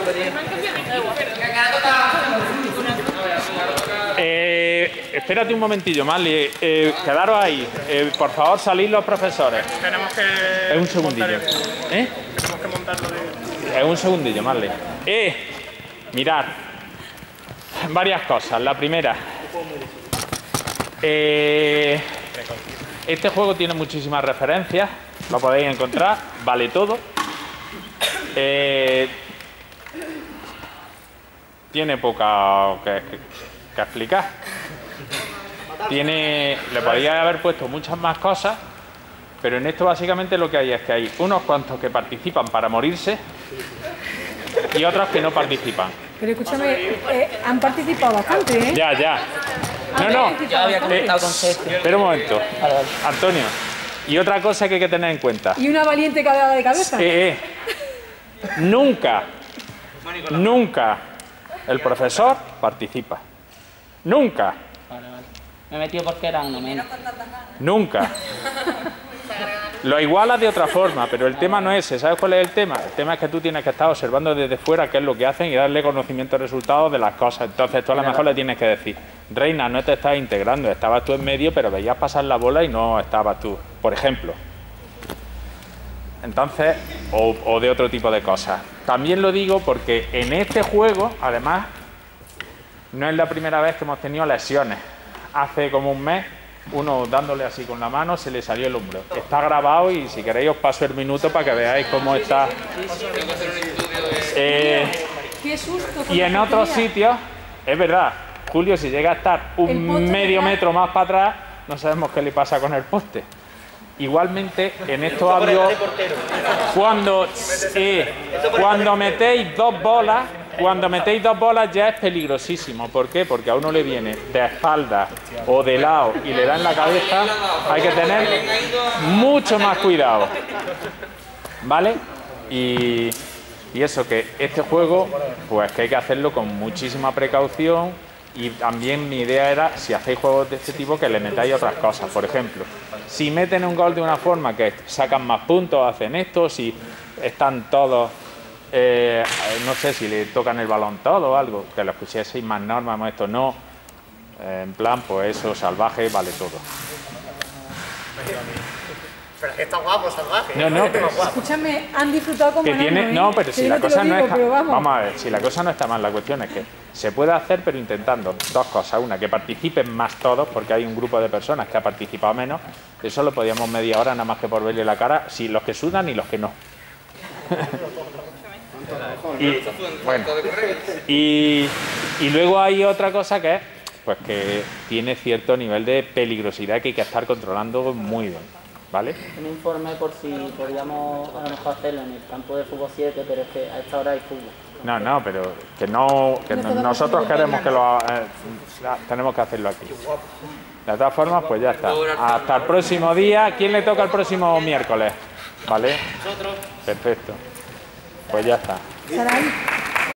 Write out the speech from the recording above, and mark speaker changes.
Speaker 1: Espérate un momentillo, Marley. Quedaros ahí. Por favor, salid los profesores.
Speaker 2: Tenemos que...
Speaker 1: Es un segundillo.
Speaker 2: Tenemos que montarlo de...
Speaker 1: Es un segundillo, Marley. Mirad. Varias cosas. La primera. Este juego tiene muchísimas referencias. Lo podéis encontrar. Vale todo. Tiene poca que explicar. Le podría haber puesto muchas más cosas, pero en esto básicamente lo que hay es que hay unos cuantos que participan para morirse y otros que no participan.
Speaker 3: Pero escúchame, han participado bastante, ¿eh?
Speaker 1: Ya. No.
Speaker 4: Ya había comentado con Sergio.
Speaker 1: Espera un momento.
Speaker 4: Vale.
Speaker 1: Antonio, y otra cosa que hay que tener en cuenta.
Speaker 3: ¿Y una valiente caída de cabeza?
Speaker 1: Nunca el profesor participa. Nunca.
Speaker 4: Vale. Me he metido porque era uno menos.
Speaker 1: Nunca. Lo igualas de otra forma, pero el tema no es ese. ¿Sabes cuál es el tema? El tema es que tú tienes que estar observando desde fuera qué es lo que hacen y darle conocimiento de resultados de las cosas. Entonces tú a lo mejor le tienes que decir: Reina, no te estás integrando, estabas tú en medio, pero veías pasar la bola y no estabas tú, por ejemplo. Entonces, o de otro tipo de cosas. También lo digo porque en este juego, además, no es la primera vez que hemos tenido lesiones. Hace como un mes, uno dándole así con la mano se le salió el hombro. Está grabado y si queréis os paso el minuto para que veáis cómo está.
Speaker 3: Qué susto.
Speaker 1: Y en otros sitios, es verdad, Julio, si llega a estar un medio metro más para atrás, no sabemos qué le pasa con el poste. Igualmente, en estos aviones, cuando metéis dos bolas, ya es peligrosísimo. ¿Por qué? Porque a uno le viene de espalda o de lado y le da en la cabeza, hay que tener mucho más cuidado. ¿Vale? Y eso, que este juego, pues que hay que hacerlo con muchísima precaución. Y también mi idea era, si hacéis juegos de este tipo, que le metáis otras cosas. Por ejemplo, si meten un gol de una forma que sacan más puntos, hacen esto. Si están todos, no sé, si le tocan el balón todo o algo, que lo pusieseis más normas, esto no. En plan, pues eso, salvaje, vale todo.
Speaker 2: Pero es que está guapo, salvaje.
Speaker 1: No, pero
Speaker 3: Escúchame, han disfrutado como
Speaker 1: no, pero si la cosa no está...
Speaker 3: Vamos
Speaker 1: a ver, si la cosa no está mal, la cuestión es que se puede hacer, pero intentando dos cosas. Una, que participen más todos, porque hay un grupo de personas que ha participado menos. Eso lo podíamos media hora nada más que por verle la cara, si los que sudan y los que no. Y luego hay otra cosa que es, pues que tiene cierto nivel de peligrosidad que hay que estar controlando muy bien. ¿Vale?
Speaker 4: Un informe por si podríamos a lo mejor hacerlo en el campo de fútbol 7, pero es que a esta hora hay fútbol.
Speaker 1: No, pero nosotros queremos que tenemos que hacerlo aquí. De todas formas, pues ya está. Hasta el próximo día. ¿Quién le toca el próximo miércoles? ¿Vale? Perfecto. Pues ya está.